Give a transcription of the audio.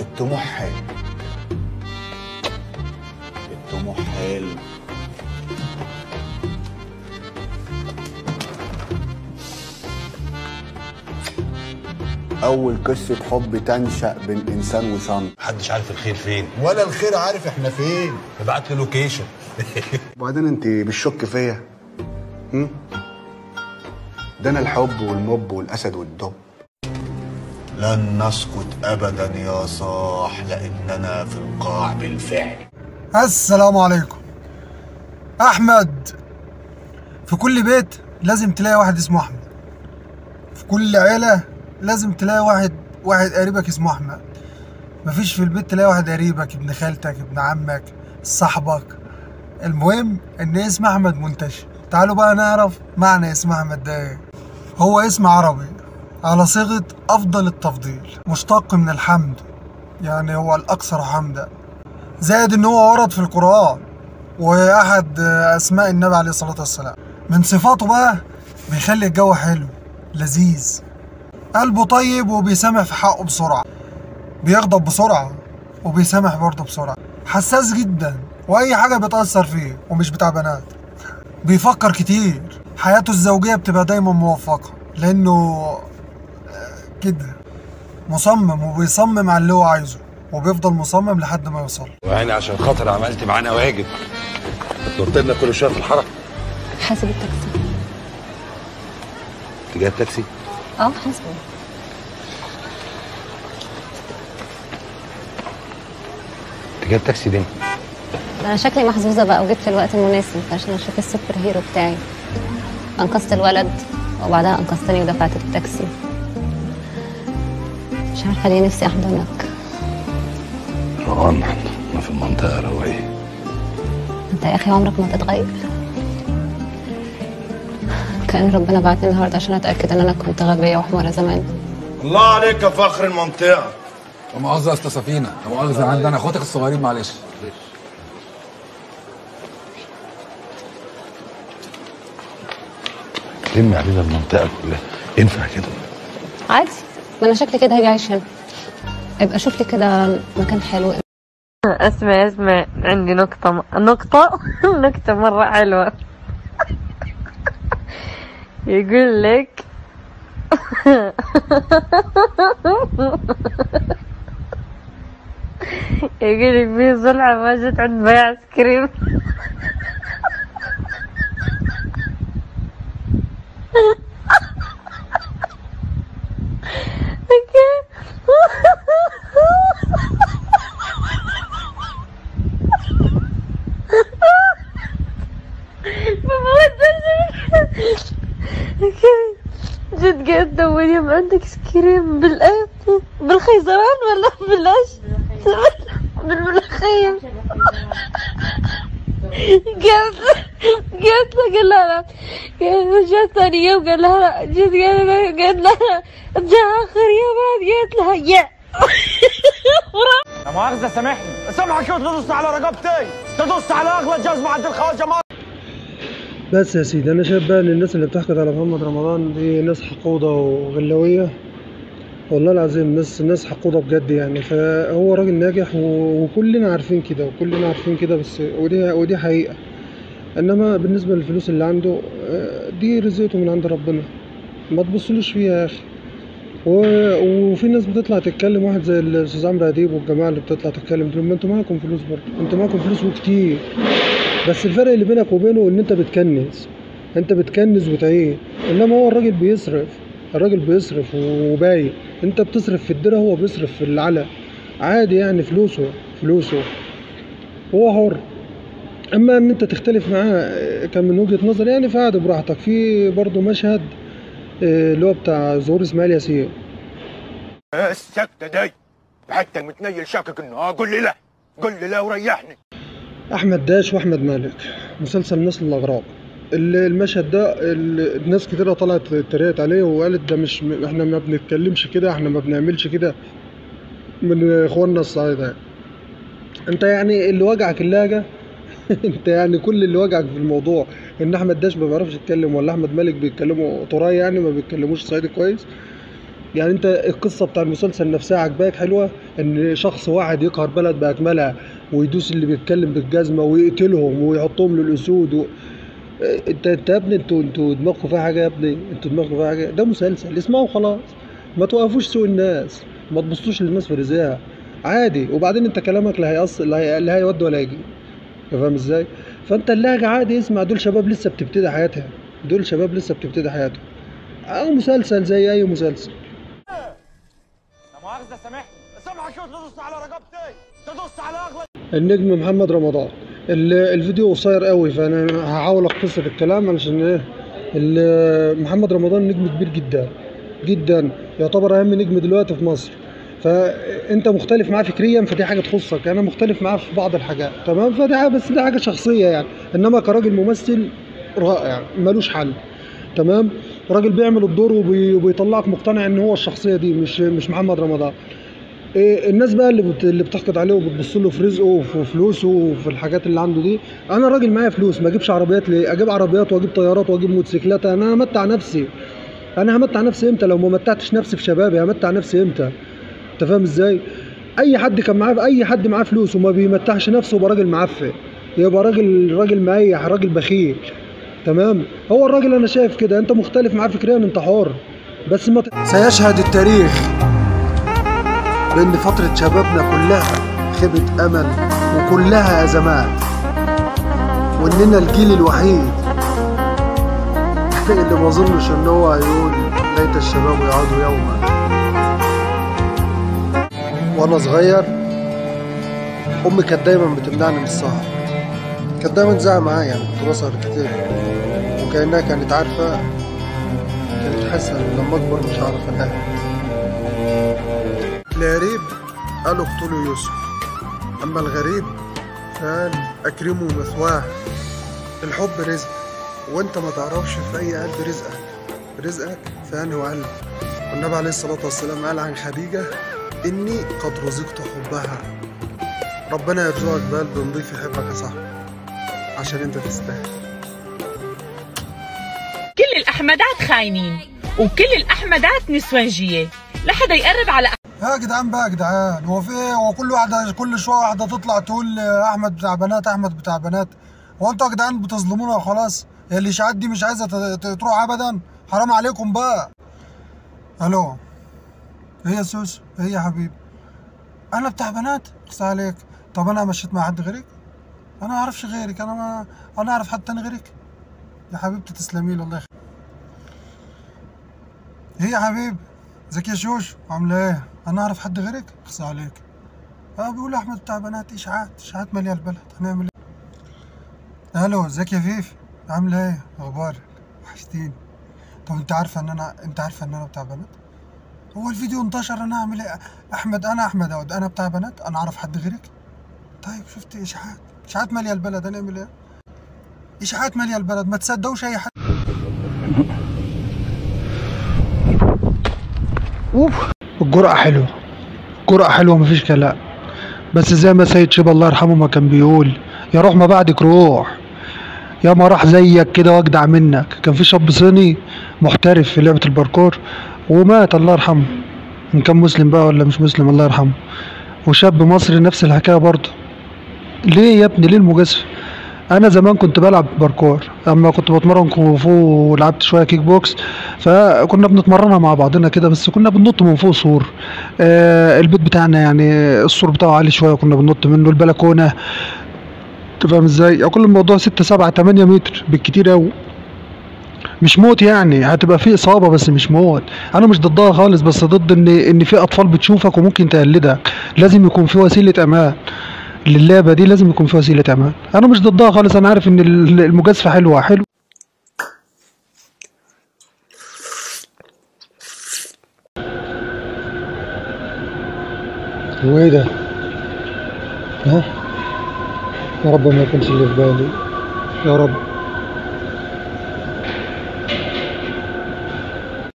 الطموح حلو، الطموح حلو. أول قصة حب تنشأ بين إنسان وصنم. محدش عارف الخير فين ولا الخير عارف إحنا فين. ابعت لي لوكيشن. وبعدين أنت بتشك فيا؟ ده أنا الحب والمب والأسد والدب. لن نسكت أبدا يا صاح لأننا في القاع بالفعل. السلام عليكم. أحمد، في كل بيت لازم تلاقي واحد اسمه أحمد، في كل عيلة لازم تلاقي واحد قريبك اسمه أحمد. مفيش في البيت تلاقي واحد قريبك، ابن خالتك، ابن عمك، صاحبك. المهم إن اسم أحمد منتشر. تعالوا بقى نعرف معنى اسم أحمد ده إيه. هو اسم عربي على صيغة أفضل التفضيل، مشتق من الحمد، يعني هو الأكثر حمدا، زائد إن هو ورد في القرآن وأحد أسماء النبي عليه الصلاة والسلام. من صفاته بقى بيخلي الجو حلو لذيذ، قلبه طيب وبيسامح في حقه بسرعة، بيغضب بسرعة وبيسامح برضه بسرعة، حساس جدا وأي حاجة بتأثر فيه ومش بتاع بنات، بيفكر كتير، حياته الزوجية بتبقى دايما موفقة لأنه كده مصمم وبيصمم على اللي هو عايزه وبيفضل مصمم لحد ما يوصل. ويعني عشان خاطر عملت معانا واجب دورت لنا كل شويه في الحركه. حاسب التاكسي. انت جايب تاكسي؟ حاسبه. انت جايب تاكسي ليه؟ انا شكلي محظوظه بقى وجبت الوقت المناسب عشان اشوف السوبر هيرو بتاعي. انقذت الولد وبعدها انقذتني ودفعت التاكسي. مش عارفه ليه نفسي احضنك. روان، احنا في المنطقه روايه. انت يا اخي عمرك ما تتغير. كأن ربنا بعتني النهارده عشان اتاكد ان انا كنت غبيه وحماره زمان. الله عليك يا فخر المنطقه. لا مؤاخذة يا أستاذ سفينة، لا مؤاخذة عندنا اخواتك الصغيرين معلش. لمي علينا المنطقه كلها، ينفع كده؟ عادي، ما انا شكلي كده هاجي اعيش هنا. ابقى شوف لي كده مكان حلو. اسمع عندي نكتة نكتة مرة حلوة. يقول لك يقول لك في صلعة ما جت عند بياع ايس كريم. جد قاعد تدور يوم عندك سكريم بالخيزران ولا بالاش؟ بالملوخية. قالت له قال لها جات ثاني يوم قال لها جيت قال لها جاء آخر يوم قالت لها يا لا مؤاخذة سامحني، سامحك كيف تدوس على رقبتي؟ تدوس على اغلى جزمة عند الخواجة. بس يا سيدي أنا شايف بقى إن الناس اللي بتحقد على محمد رمضان دي ناس حقودة وغلوية، والله العظيم ناس حقودة بجد يعني. فهو راجل ناجح وكلنا عارفين كده وكلنا عارفين كده، بس ودي حقيقة. إنما بالنسبة للفلوس اللي عنده دي رزقته من عند ربنا، ما تبصلوش فيها يا أخي. وفي ناس بتطلع تتكلم، واحد زي الأستاذ عمرو أديب والجماعة اللي بتطلع تتكلم دول، ما انتوا معاكم فلوس برضه، انتوا معاكم فلوس وكتير، بس الفرق اللي بينك وبينه ان انت بتكنز وتعيد. انما هو الراجل بيصرف وباين. انت بتصرف في الدرة، هو بيصرف في العلق عادي يعني. فلوسه هو حر. اما ان انت تختلف معاه كان من وجهة نظر يعني، فقعد براحتك. في برضه مشهد اللي هو بتاع ظهور اسماعيل ياسين. السكتة دي حتى المتنيل شاكك انه قول لي لا وريحني. احمد داش واحمد مالك، مسلسل نسل الاغراب. المشهد ده الناس كتيرة طلعت اتريقت عليه وقالت ده مش احنا ما بنتكلمش كده، احنا ما بنعملش كده من اخواننا الصعايدة يعني. انت يعني اللي وجعك اللهجة. انت يعني كل اللي وجعك في الموضوع ان احمد داش ما بيعرفش يتكلم ولا احمد مالك بيتكلموا طراي يعني ما بيتكلموش صعيدي كويس. يعني انت القصه بتاع المسلسل نفسها عجباك حلوه، ان شخص واحد يقهر بلد باكملها ويدوس اللي بيتكلم بالجزمه ويقتلهم ويحطهم للاسود انت يا ابني، انتوا دماغكم فيها حاجه يا ابني، انتوا دماغكم فيها حاجه. ده مسلسل اسمعوا خلاص، ما توقفوش سوق الناس، ما تبصوش للناس في رزقها عادي. وبعدين انت كلامك لا هيأثر لا هيودي ولا يجي، فاهم ازاي؟ فانت اللهجه عادي اسمع، دول شباب لسه بتبتدي حياتها، دول شباب لسه بتبتدي حياتهم، او مسلسل زي اي مسلسل. لا مؤاخذة سامحني، سامحك شو تدوس على رقبتي، تدوس على اغلى. النجم محمد رمضان. الفيديو قصير قوي فانا هحاول اختصر الكلام علشان ايه. محمد رمضان نجم كبير جدا جدا، يعتبر اهم نجم دلوقتي في مصر. فانت مختلف معاه فكريا فدي حاجه تخصك، انا مختلف معاه في بعض الحاجات تمام، فدي حاجه بس دي حاجه شخصيه يعني. انما كراجل ممثل رائع ملوش حل تمام. راجل بيعمل الدور وبيطلعك مقتنع ان هو الشخصيه دي مش محمد رمضان. الناس بقى اللي بتحقد عليه وبتبص له في رزقه وفي فلوسه وفي الحاجات اللي عنده دي. انا راجل معايا فلوس، ما اجيبش عربيات ليه؟ اجيب عربيات واجيب طيارات واجيب موتوسيكلات. انا همتع نفسي. انا همتع نفسي امتى؟ لو ما متعتش نفسي في شبابي همتع نفسي امتى؟ انت فاهم ازاي؟ اي حد كان معاه، اي حد معاه فلوس وما بيمتعش نفسه يبقى راجل معفن، يبقى راجل مايح، راجل بخيل تمام. هو الراجل انا شايف كده، انت مختلف معاه فكريا انت حر، بس ما سيشهد التاريخ بان فترة شبابنا كلها خيبة امل وكلها ازمات، واننا الجيل الوحيد اللي ما اظنش ان هو هيقول ليت الشباب يعودوا يوما. وانا صغير امي كانت دايما بتمنعني من السهر، كانت دايما تزعق معايا، يعني كنت بسهر كتير وكأنها كانت عارفة، كانت حاسة ان لما اكبر مش هعرف انام. الغريب قالوا اقتلوا يوسف، اما الغريب قال اكرموا مثواه. الحب رزق، وانت ما تعرفش في اي قلب رزقك في انهي قلب. والنبي عليه الصلاة والسلام قال عن خديجة اني قد رزقت حبها. ربنا يرزقك بقلب نضيف يحبك يا صاحبي عشان انت تستاهل. كل الاحمدات خاينين وكل الاحمدات نسوانجيه، لحدا يقرب على يا جدعان بقى يا جدعان، هو في ايه؟ هو كل شويه واحده تطلع تقول احمد بتاع بنات، احمد بتاع بنات. هو انتوا يا جدعان بتظلمونا وخلاص؟ هي الاشاعات دي مش عايزه تروح ابدا، حرام عليكم بقى. الو، هي سوس، هي يا حبيبي انا بتاع بنات؟ اخص عليك. طب انا مشيت مع حد غيرك؟ انا ما اعرفش غيرك، انا اعرف حد تاني غيرك؟ يا حبيبتي تسلمي لي الله يخليك. هي يا حبيبي ازيك يا شوش، عامله ايه؟ انا اعرف حد غيرك؟ اخص عليك. بيقول احمد بتاع بنات، اشاعات ماليه البلد، هنعمل ايه؟ الو، ازيك يا فيفي، عامله ايه؟ اخبارك؟ وحشتيني. طب انت عارفه ان انا بتاع بنات؟ هو الفيديو انتشر، انا اعمل ايه؟ انا احمد اهو، انا بتاع بنات، انا اعرف حد غيرك؟ طيب شفت اشاعات ماليه البلد، هنعمل ايه؟ اشاعات ماليه البلد، ما تصدقوش اي حد. الجرأة حلوة مفيش كلام، بس زي ما سيد شيبة الله يرحمه ما كان بيقول، يا روح ما بعدك روح، يا ما راح زيك كده واجدع منك. كان في شاب صيني محترف في لعبة الباركور ومات الله يرحمه، ان كان مسلم بقى ولا مش مسلم الله يرحمه. وشاب مصري نفس الحكاية برضه. ليه يا ابني؟ ليه المجازفة؟ انا زمان كنت بلعب باركور، اما كنت بتمرن كونغ فو ولعبت شويه كيك بوكس، فكنا بنتمرنها مع بعضنا كده، بس كنا بننط من فوق سور. البيت بتاعنا يعني السور بتاعه عالي شويه، كنا بننط منه البلكونه. انت فاهم ازاي؟ كل الموضوع 6 7 8 متر بالكتير قوي. مش موت يعني، هتبقى في اصابه بس مش موت. انا مش ضدها خالص، بس ضد ان في اطفال بتشوفك وممكن تقلدك. لازم يكون في وسيله امان للعبة دي، لازم يكون في وسيلة امان. انا مش ضدها خالص، انا عارف ان المجازفة حلوة. هو ايه ده؟ ها؟ يا رب ما يكونش اللي في بالي، يا رب.